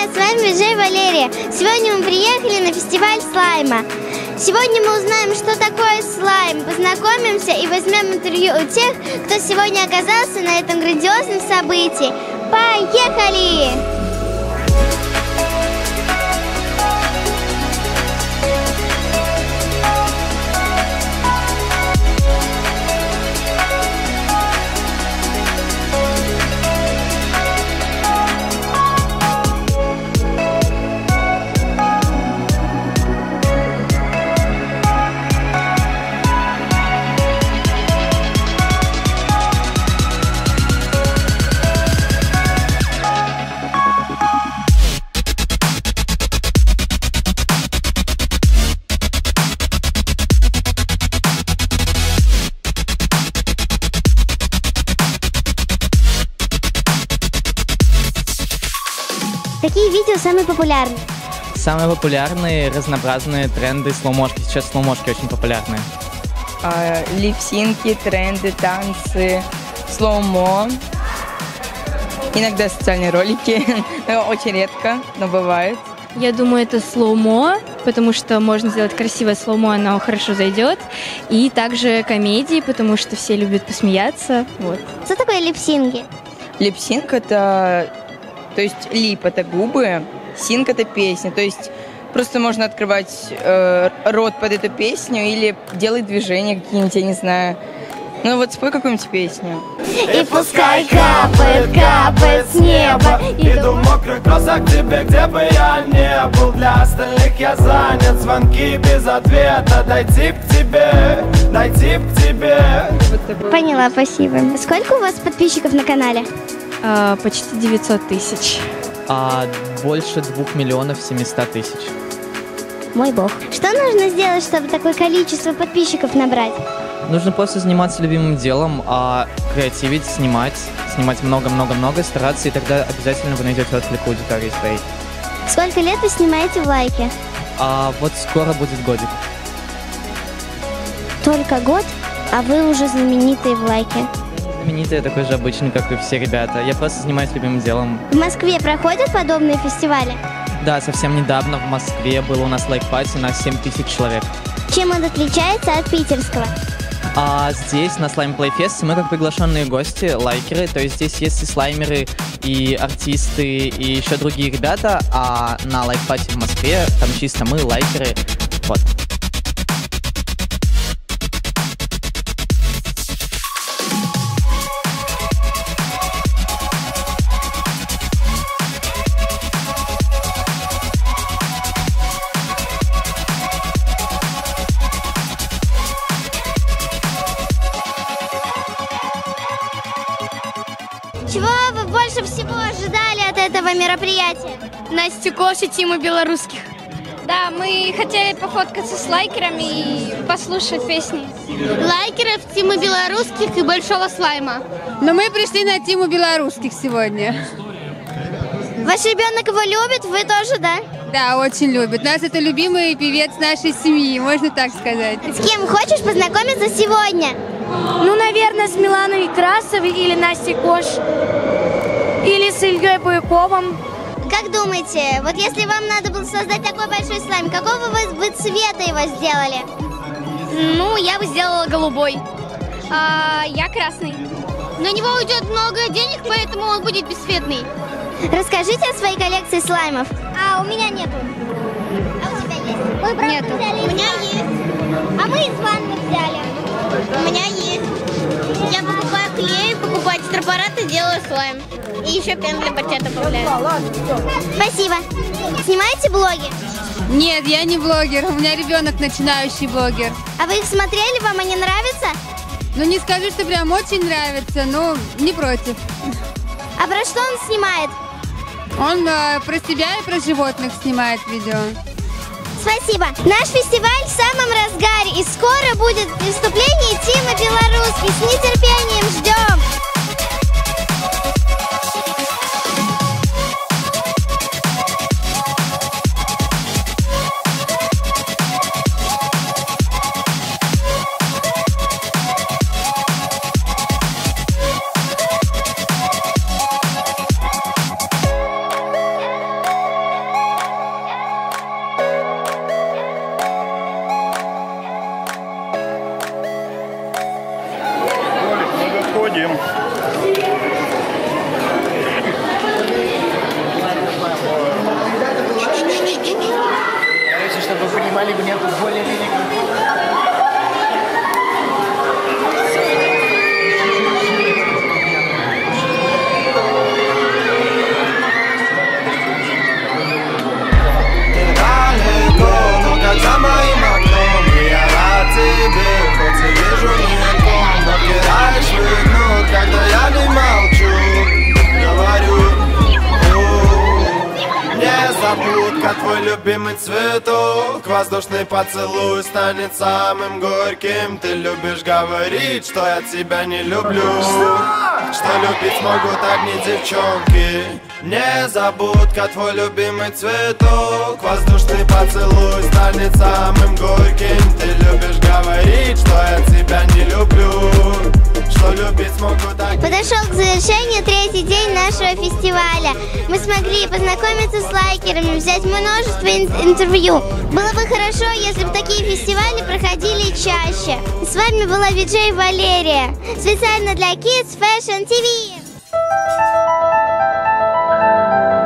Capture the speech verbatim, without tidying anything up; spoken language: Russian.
привет! С вами Джей Валерия. Сегодня мы приехали на фестиваль слайма. Сегодня мы узнаем, что такое слайм, познакомимся и возьмем интервью у тех, кто сегодня оказался на этом грандиозном событии. Поехали! Какие видео самые популярные? Самые популярные, разнообразные тренды слоумошки. Сейчас слоумошки очень популярны. А, липсинки, тренды, танцы, слоумо. Иногда социальные ролики. Очень редко, но бывает. Я думаю, это слоумо, потому что можно сделать красивое слоумо, оно хорошо зайдет. И также комедии, потому что все любят посмеяться. Вот. Что такое липсинги? Липсинг — это... То есть лип — это губы, синг — это песня. То есть просто можно открывать э, рот под эту песню или делать движения какие-нибудь, я не знаю. Ну вот спой какую-нибудь песню. И пускай капает, капает с неба. Иду в мокрых кроссах к тебе, где бы я не был. Для остальных я занят, звонки без ответа. Дойти к тебе, дойти к тебе. Поняла, спасибо. Сколько у вас подписчиков на канале? А, почти девятьсот тысяч. А больше двух миллионов семисот тысяч. Мой бог. Что нужно сделать, чтобы такое количество подписчиков набрать? Нужно просто заниматься любимым делом, а креативить, снимать, снимать много-много-много, стараться, и тогда обязательно вы найдете отклик аудитории своей. Сколько лет вы снимаете в лайке? А вот скоро будет годик. Только год, а вы уже знаменитые в лайке. Знаменитый, такой же обычный, как и все ребята. Я просто занимаюсь любимым делом. В Москве проходят подобные фестивали? Да, совсем недавно в Москве было у нас лайк-пати на семь тысяч человек. Чем он отличается от питерского? А здесь, на Slime Playfest, мы как приглашенные гости, лайкеры, то есть здесь есть и слаймеры, и артисты, и еще другие ребята, а на лайк-пати в Москве там чисто мы, лайкеры, вот. Чего вы больше всего ожидали от этого мероприятия? Настю Кош и Тиму Белорусских. Да, мы хотели пофоткаться с лайкерами и послушать песни. Лайкеров, Тиму Белорусских и Большого Слайма. Но мы пришли на Тиму Белорусских сегодня. Ваш ребенок его любит, вы тоже, да? Да, очень любит. Нас это любимый певец нашей семьи, можно так сказать. С кем хочешь познакомиться сегодня? Ну, наверное, с Миланой Красовой или Настей Кош. Или с Ильей Буйковым. Как думаете, вот если вам надо было создать такой большой слайм, какого вы, вы цвета его сделали? Ну, я бы сделала голубой. А я красный. На него уйдет много денег, поэтому он будет бесцветный. Расскажите о своей коллекции слаймов. А у меня нету. А у тебя есть? Мы просто Нету. взяли из У меня ванны. есть. А мы из ванны взяли. У меня есть. Я покупаю клей, покупаю тетрапарат и делаю слайм. И еще пену для бачата добавляю. Спасибо. Снимаете блоги? Нет, я не блогер, у меня ребенок начинающий блогер. А вы их смотрели, вам они нравятся? Ну не скажу, что прям очень нравится, но не против. А про что он снимает? Он э, про себя и про животных снимает видео. Спасибо. Наш фестиваль в самом разгаре, и скоро будет выступление Тима Белорусских. С нетерпением ждем. твой любимый цветок, воздушный поцелуй станет самым горьким. Ты любишь говорить, что я тебя не люблю, что, что любить могут одни девчонки. Незабудка, твой любимый цветок, воздушный поцелуй станет самым горьким. Ты любишь говорить, что я тебя не люблю, что любить могут одни. Подошел к завершению третий день нашего фестиваля. Мы смогли познакомиться с лайкерами, взять множество ин- интервью. Было бы хорошо, если бы такие фестивали проходили чаще. С вами была виджей Валерия. Специально для Kids Fashion ти ви.